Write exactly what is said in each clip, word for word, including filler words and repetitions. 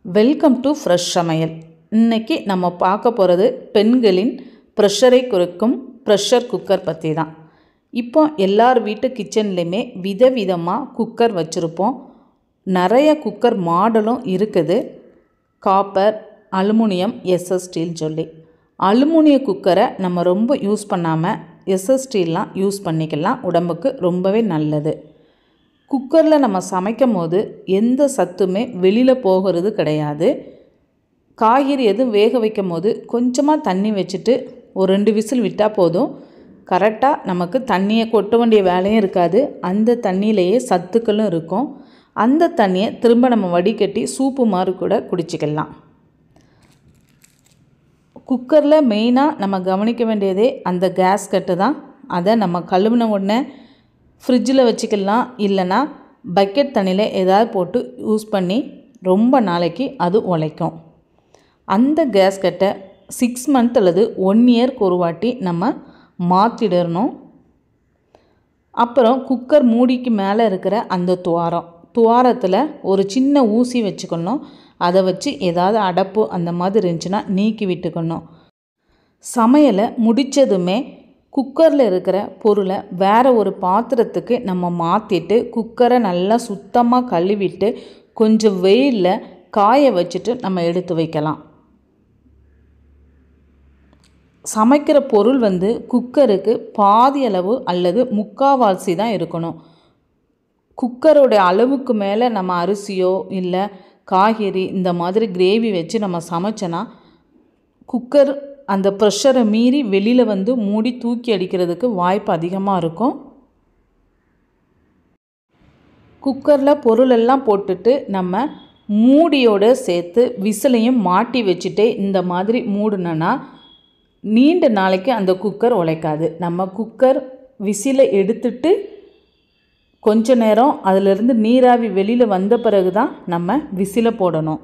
Welcome to fresh சமையல். இன்றைக்கி நம்ம பார்க்க போகிறது பெண்களின் ப்ரெஷரை குறைக்கும் ப்ரெஷர் குக்கர் பற்றி தான். இப்போ எல்லார் வீட்டு கிச்சன்லேயுமே விதவிதமாக குக்கர் வச்சுருப்போம். நிறைய குக்கர் மாடலும் இருக்குது. காப்பர், அலுமினியம், எஸ்எஸ் ஸ்டீல் சொல்லி. அலுமினிய குக்கரை நம்ம ரொம்ப யூஸ் பண்ணாமல் எஸ்எஸ் ஸ்டீல்லாம் யூஸ் பண்ணிக்கலாம். உடம்புக்கு ரொம்பவே நல்லது. குக்கரில் நம்ம சமைக்கும் போது எந்த சத்துமே வெளியில் போகிறது கிடையாது. காய்கறி எதுவும் வேக வைக்கும் போது கொஞ்சமாக தண்ணி வச்சுட்டு ஒரு ரெண்டு விசில் விட்டால் போதும். கரெக்டாக நமக்கு தண்ணியை கொட்ட வேண்டிய வேலையும் இருக்காது. அந்த தண்ணியிலேயே சத்துக்களும் இருக்கும். அந்த தண்ணியை திரும்ப நம்ம வடிகட்டி சூப்பு மாதிரி கூட குடிச்சிக்கலாம். குக்கரில் மெயினாக நம்ம கவனிக்க வேண்டியதே அந்த கேஸ் கட்டு தான். அதை நம்ம கழுவின உடனே ஃப்ரிட்ஜில் வச்சுக்கலாம். இல்லைன்னா பக்கெட் தண்ணியில் ஏதாவது போட்டு யூஸ் பண்ணி ரொம்ப நாளைக்கு அது உழைக்கும். அந்த கேஸ் கட்டை சிக்ஸ் மந்த் அல்லது ஒன் இயர்க்கு ஒரு வாட்டி நம்ம மாற்றிடணும். அப்புறம் குக்கர் மூடிக்கு மேலே இருக்கிற அந்த துவாரம் துவாரத்தில் ஒரு சின்ன ஊசி வச்சுக்கணும். அதை வச்சு ஏதாவது அடப்பு அந்த மாதிரி இருந்துச்சுன்னா நீக்கி விட்டுக்கணும். சமையலை முடித்ததுமே குக்கரில் இருக்கிற பொருளை வேறு ஒரு பாத்திரத்துக்கு நம்ம மாற்றிட்டு குக்கரை நல்லா சுத்தமாக கழுவிட்டு கொஞ்சம் வெயிலில் காய வச்சுட்டு நம்ம எடுத்து வைக்கலாம். சமைக்கிற பொருள் வந்து குக்கருக்கு பாதி அளவு அல்லது முக்கால்வாசி தான் இருக்கணும். குக்கரோடைய அளவுக்கு மேலே நம்ம அரிசியோ இல்லை காய்கறி இந்த மாதிரி கிரேவி வச்சு நம்ம சமைச்சோன்னா குக்கர் அந்த ப்ரெஷரை மீறி வெளியில் வந்து மூடி தூக்கி அடிக்கிறதுக்கு வாய்ப்பு அதிகமாக இருக்கும். குக்கரில் பொருளெல்லாம் போட்டுட்டு நம்ம மூடியோடு சேர்த்து விசிலையும் மாட்டி வச்சுட்டே இந்த மாதிரி மூடினோன்னா நீண்ட நாளைக்கு அந்த குக்கர் உழைக்காது. நம்ம குக்கர் விசிலை எடுத்துட்டு கொஞ்ச நேரம் அதிலிருந்து நீராவி வெளியில் வந்த பிறகு தான் நம்ம விசிலை போடணும்.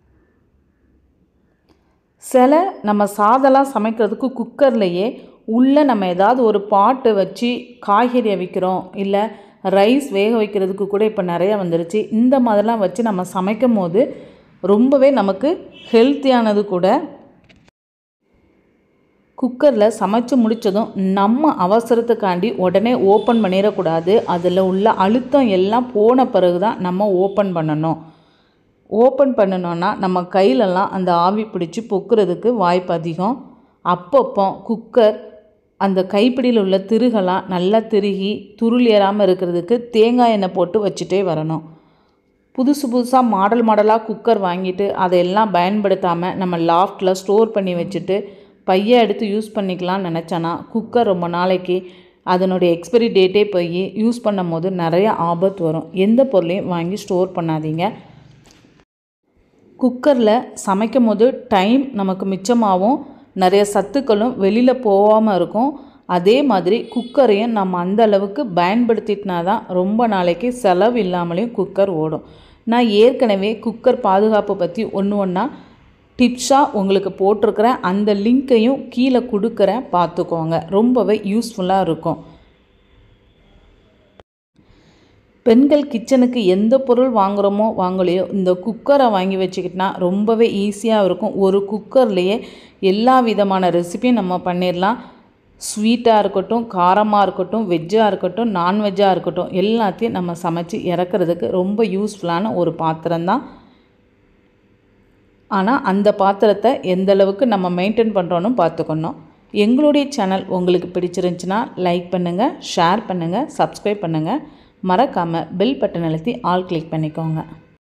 சில நம்ம சாதம்லாம் சமைக்கிறதுக்கு குக்கர்லேயே உள்ளே நம்ம ஏதாவது ஒரு பாட்டு வச்சு காய்கறி அவிக்கிறோம் இல்லை ரைஸ் வேக வைக்கிறதுக்கு கூட இப்போ நிறையா வந்துருச்சு. இந்த மாதிரிலாம் வச்சு நம்ம சமைக்கும் போது ரொம்பவே நமக்கு ஹெல்த்தியானது கூட. குக்கரில் சமைச்சு முடித்ததும் நம்ம அவசரத்துக்காண்டி உடனே ஓப்பன் பண்ணிடக்கூடாது. அதில் உள்ள அழுத்தம் எல்லாம் போன பிறகு தான் நம்ம ஓப்பன் பண்ணணும். ஓப்பன் பண்ணணுன்னா நம்ம கையிலலாம் அந்த ஆவி பிடிச்சி பொக்குறதுக்கு வாய்ப்பு அதிகம். அப்பப்போ குக்கர் அந்த கைப்பிடியில் உள்ள திருகலாம் நல்லா திருகி துருள் ஏறாமல் இருக்கிறதுக்கு தேங்காய் எண்ணெய் போட்டு வச்சுட்டே வரணும். புதுசு புதுசாக மாடல் மாடலாக குக்கர் வாங்கிட்டு அதையெல்லாம் பயன்படுத்தாமல் நம்ம லாஃப்டில் ஸ்டோர் பண்ணி வச்சுட்டு பையை எடுத்து யூஸ் பண்ணிக்கலாம்னு நினச்சோன்னா குக்கர் ரொம்ப நாளைக்கு அதனுடைய எக்ஸ்பைரி டேட்டே போய் யூஸ் பண்ணும் போது நிறைய ஆபத்து வரும். எந்த பொருளையும் வாங்கி ஸ்டோர் பண்ணாதீங்க. குக்கரில் சமைக்கும் போது டைம் நமக்கு மிச்சமாகவும் நிறைய சத்துக்களும் வெளியில் போகாமல் இருக்கும். அதே மாதிரி குக்கரையும் நம்ம அந்த அளவுக்கு பயன்படுத்திட்டினா தான் ரொம்ப நாளைக்கு செலவு இல்லாமலேயும் குக்கர் ஓடும். நான் ஏற்கனவே குக்கர் பாதுகாப்பு பற்றி ஒன்று ஒன்றா டிப்ஸாக உங்களுக்கு போட்டிருக்கிறேன். அந்த லிங்க்கையும் கீழே கொடுக்குறேன், பார்த்துக்கோங்க. ரொம்பவே யூஸ்ஃபுல்லாக இருக்கும். பெண்கள் கிச்சனுக்கு எந்த பொருள் வாங்குகிறோமோ வாங்கலையோ இந்த குக்கரை வாங்கி வச்சுக்கிட்டனா ரொம்பவே ஈஸியாக இருக்கும். ஒரு குக்கர்லேயே எல்லா விதமான ரெசிபியும் நம்ம பண்ணிடலாம். ஸ்வீட்டாக இருக்கட்டும், காரமாக இருக்கட்டும், வெஜ்ஜாக இருக்கட்டும், நான்வெஜ்ஜாக இருக்கட்டும், எல்லாத்தையும் நம்ம சமைச்சு இறக்குறதுக்கு ரொம்ப யூஸ்ஃபுல்லான ஒரு பாத்திரம்தான். ஆனால் அந்த பாத்திரத்தை எந்த அளவுக்கு நம்ம மெயின்டைன் பண்ணுறோன்னு பார்த்துக்கணும். எங்களுடைய சேனல் உங்களுக்கு பிடிச்சிருந்துச்சுன்னா லைக் பண்ணுங்கள், ஷேர் பண்ணுங்கள், சப்ஸ்கிரைப் பண்ணுங்கள். மறக்காமல் பெல் பட்டன் அழுத்தி ஆல் கிளிக் பண்ணிக்கோங்க.